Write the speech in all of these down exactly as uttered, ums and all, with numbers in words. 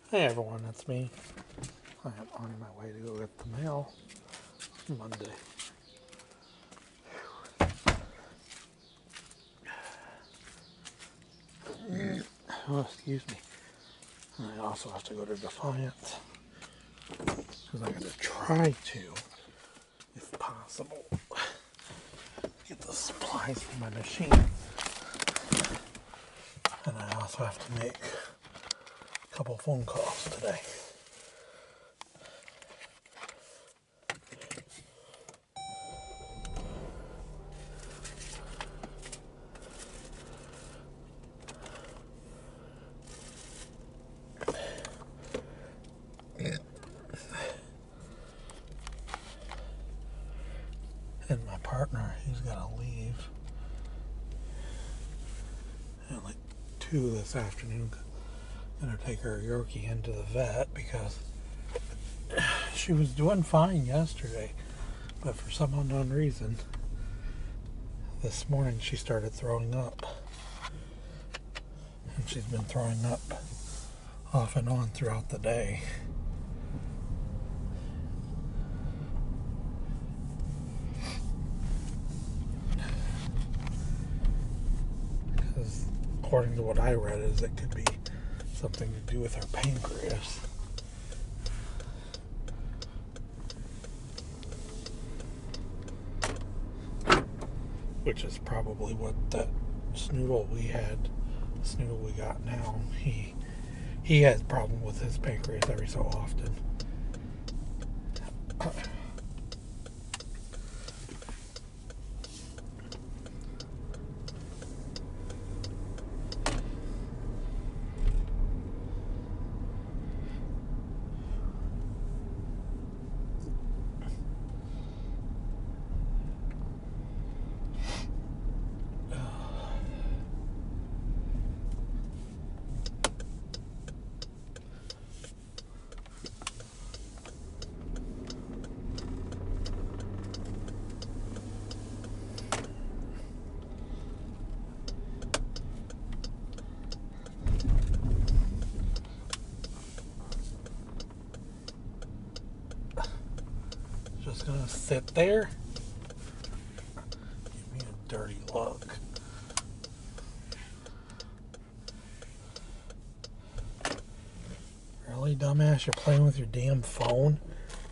Hey everyone, it's me. I am on my way to go get the mail Monday. Oh, excuse me. I also have to go to Defiance because I got to try to, if possible, get the supplies for my machine. And I also have to make a couple phone calls today. And my partner, he's got to leave at like two this afternoon. I'm going to take her Yorkie into the vet because she was doing fine yesterday. But for some unknown reason, this morning she started throwing up. And she's been throwing up off and on throughout the day. Because according to what I read, is it could be something to do with her pancreas. Which is probably what that snoodle we had, the snoodle we got now, he he has a problem with his pancreas every so often. Just gonna sit there. Give me a dirty look. Really, dumbass? You're playing with your damn phone?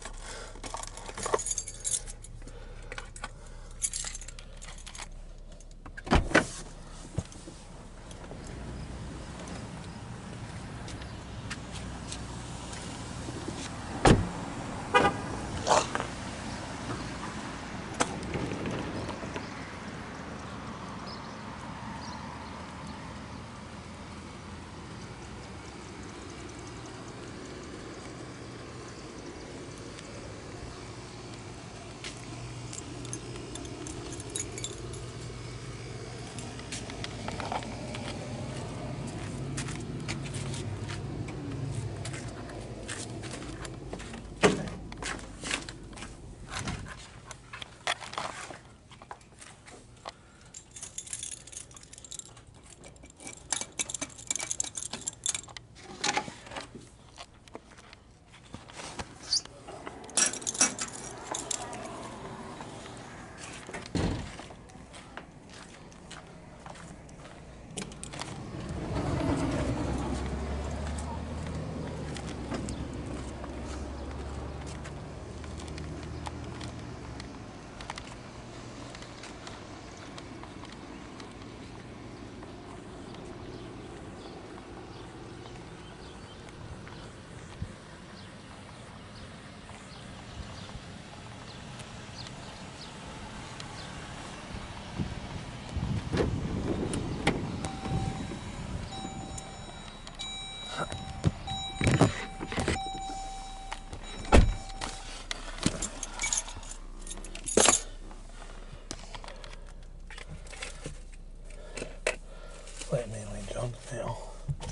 Play mainly junk mail.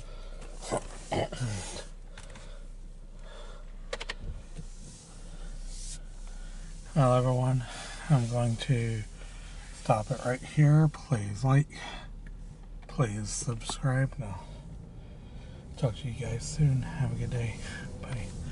Well, everyone, I'm going to stop it right here. Please like, please subscribe. No, Talk to you guys soon. Have a good day. Bye.